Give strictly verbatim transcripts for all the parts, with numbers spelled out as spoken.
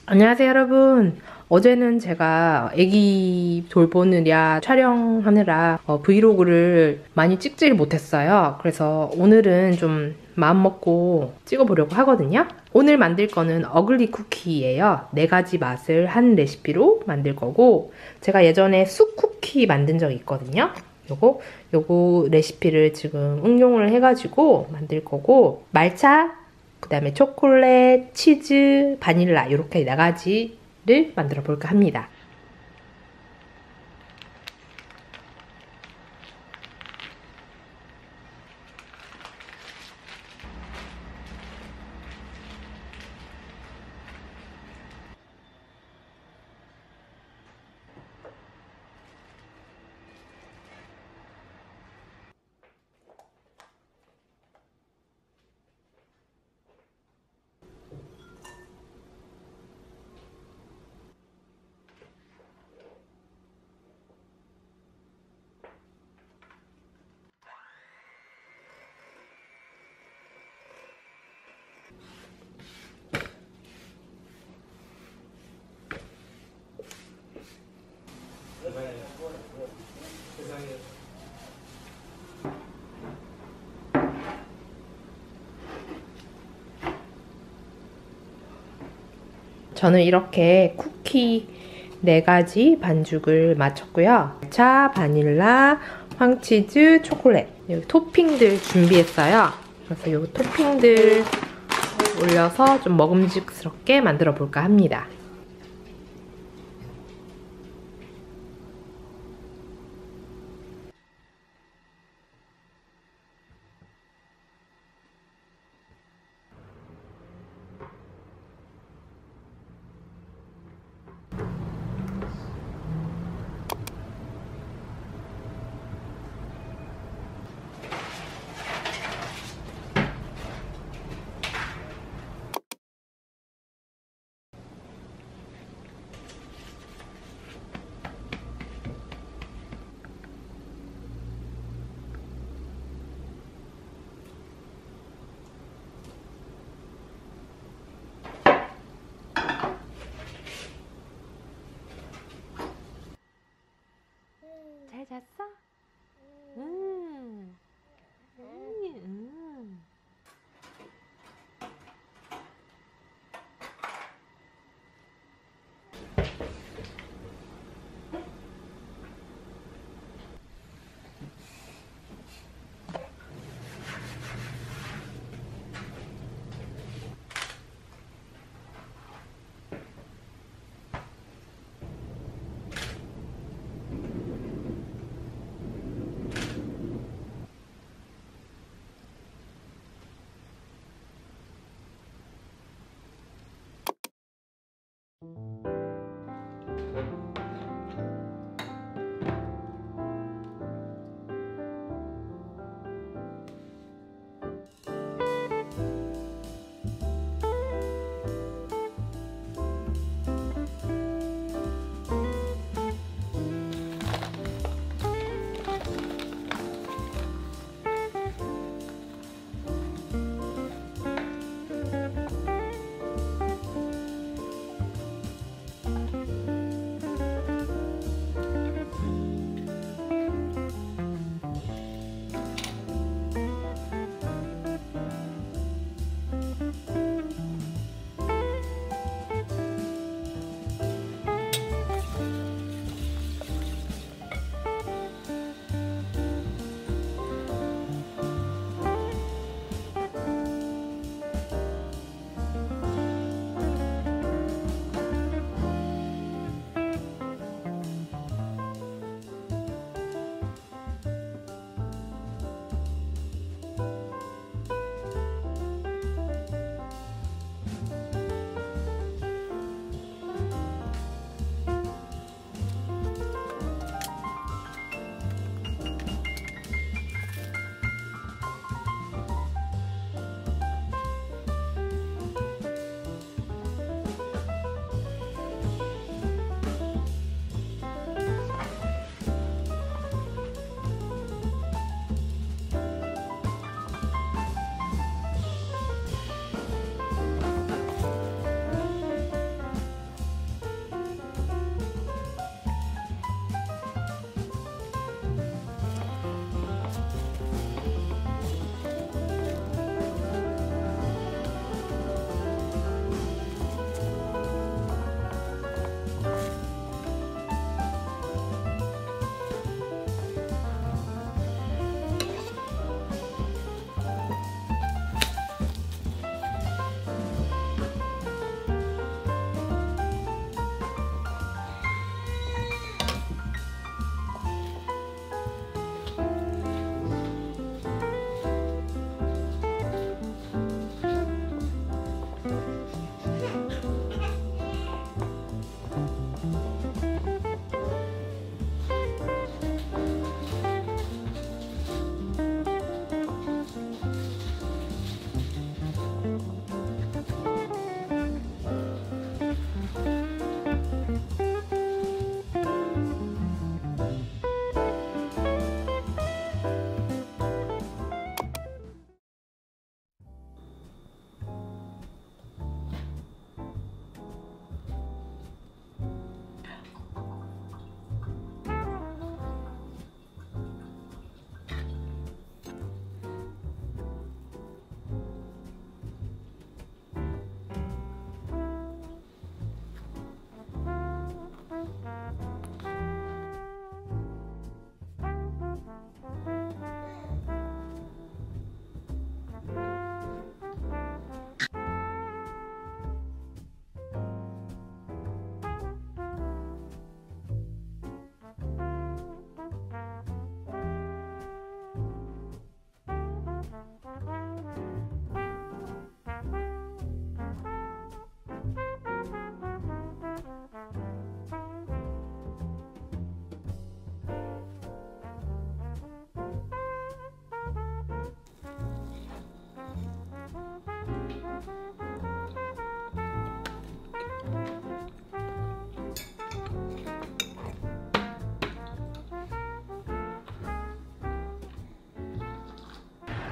안녕하세요 여러분. 어제는 제가 애기 돌보느라 촬영하느라 어, 브이로그를 많이 찍지를 못했어요. 그래서 오늘은 좀 마음먹고 찍어보려고 하거든요. 오늘 만들 거는 어글리 쿠키예요. 네 가지 맛을 한 레시피로 만들 거고, 제가 예전에 쑥 쿠키 만든 적이 있거든요. 요거 요거 레시피를 지금 응용을 해가지고 만들 거고, 말차, 그 다음에 초콜릿, 치즈, 바닐라 이렇게 네 가지를 만들어 볼까 합니다. 저는 이렇게 쿠키 네 가지 반죽을 마쳤고요. 차, 바닐라, 황치즈, 초콜릿 여기 토핑들 준비했어요. 그래서 이 토핑들 올려서 좀 먹음직스럽게 만들어 볼까 합니다. 잘 잤어? 음. 음.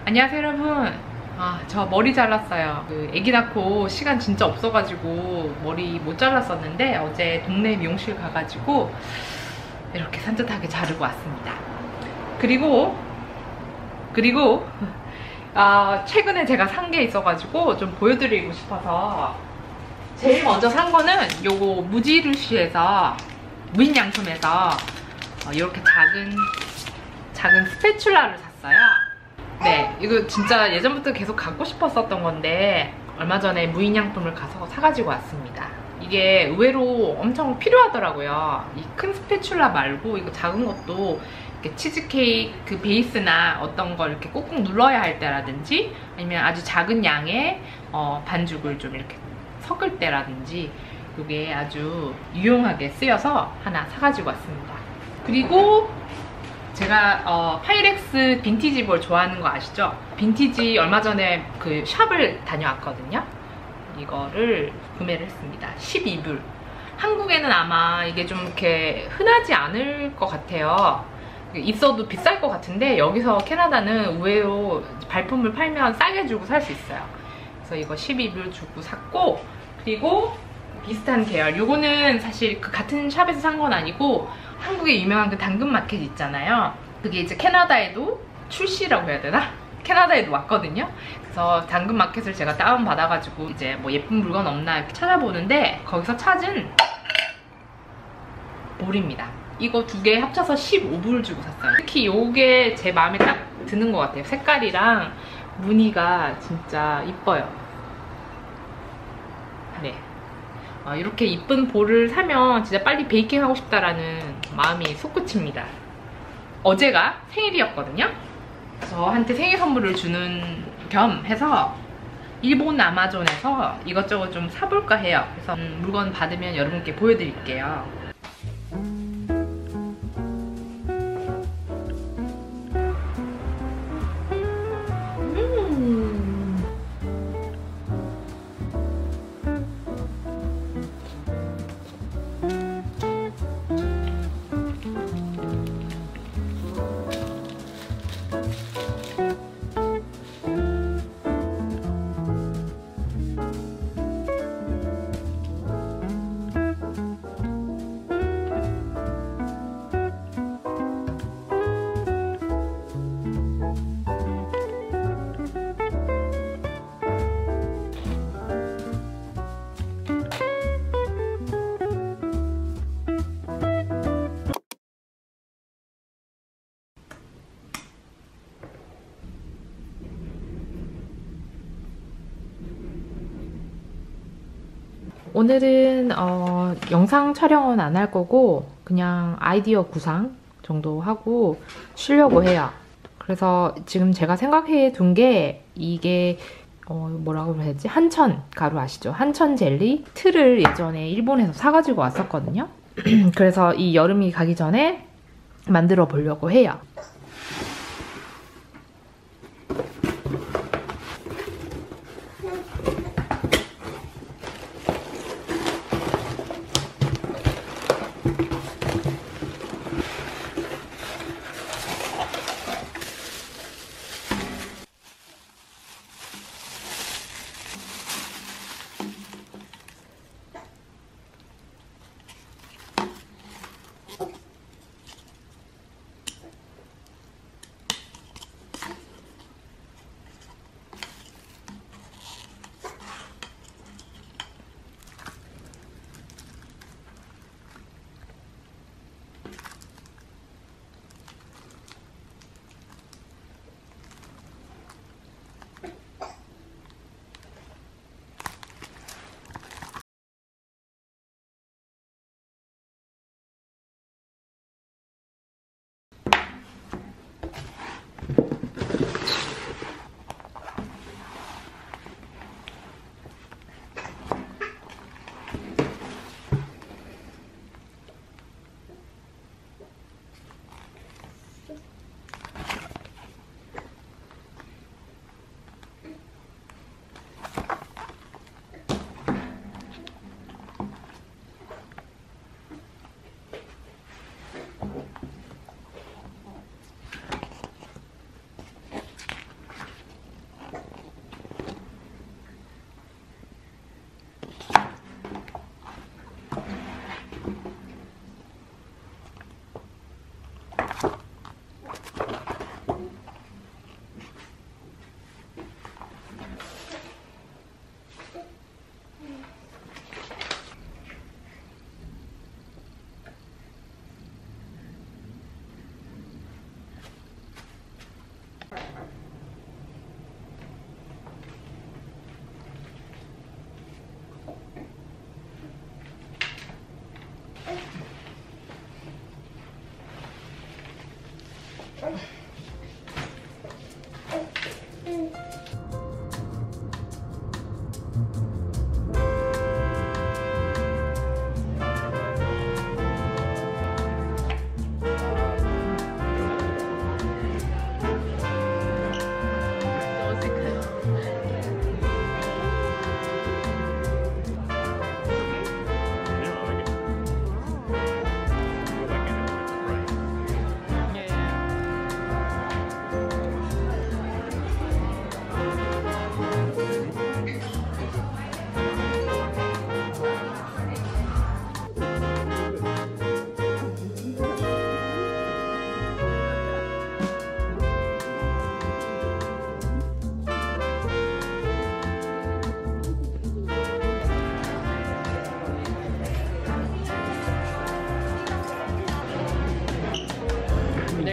안녕하세요 여러분. 아, 저 머리 잘랐어요. 그 애기 낳고 시간 진짜 없어가지고 머리 못 잘랐었는데 어제 동네 미용실 가가지고 이렇게 산뜻하게 자르고 왔습니다. 그리고 그리고 아, 최근에 제가 산 게 있어가지고 좀 보여드리고 싶어서 제일 먼저 산 거는 요거 무지르시에서 무인양품에서 어, 이렇게 작은 작은 스패츌라를 샀어요. 네, 이거 진짜 예전부터 계속 갖고 싶었었던 건데 얼마 전에 무인양품을 가서 사가지고 왔습니다. 이게 의외로 엄청 필요하더라고요. 이 큰 스패츌라 말고 이거 작은 것도 이렇게 치즈케이크 그 베이스나 어떤 걸 이렇게 꾹꾹 눌러야 할 때라든지 아니면 아주 작은 양의 어, 반죽을 좀 이렇게 섞을 때라든지 이게 아주 유용하게 쓰여서 하나 사가지고 왔습니다. 그리고 제가 어, 파이렉스 빈티지 볼 좋아하는 거 아시죠? 빈티지 얼마 전에 그 샵을 다녀왔거든요. 이거를 구매를 했습니다. 십이 불. 한국에는 아마 이게 좀 이렇게 흔하지 않을 것 같아요. 있어도 비쌀 것 같은데 여기서 캐나다는 의외로 발품을 팔면 싸게 주고 살 수 있어요. 그래서 이거 십이 불 주고 샀고, 그리고 비슷한 계열, 요거는 사실 그 같은 샵에서 산 건 아니고 한국에 유명한 그 당근마켓 있잖아요. 그게 이제 캐나다에도 출시라고 해야 되나? 캐나다에도 왔거든요. 그래서 당근마켓을 제가 다운받아가지고 이제 뭐 예쁜 물건 없나 이렇게 찾아보는데 거기서 찾은 볼입니다. 이거 두 개 합쳐서 십오 불 주고 샀어요. 특히 요게 제 마음에 딱 드는 것 같아요. 색깔이랑 무늬가 진짜 이뻐요. 네. 어, 이렇게 이쁜 볼을 사면 진짜 빨리 베이킹 하고 싶다라는 마음이 솟구칩니다. 어제가 생일이었거든요. 저한테 생일 선물을 주는 겸 해서 일본 아마존에서 이것저것 좀 사볼까 해요. 그래서 음, 물건 받으면 여러분께 보여드릴게요. 오늘은 어, 영상 촬영은 안 할 거고 그냥 아이디어 구상 정도 하고 쉬려고 해요. 그래서 지금 제가 생각해 둔 게 이게 어, 뭐라고 해야 되지? 한천 가루 아시죠? 한천 젤리 틀을 예전에 일본에서 사가지고 왔었거든요. 그래서 이 여름이 가기 전에 만들어 보려고 해요.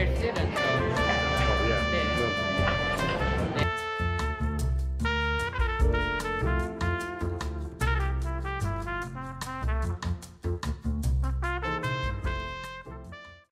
제일 찌른.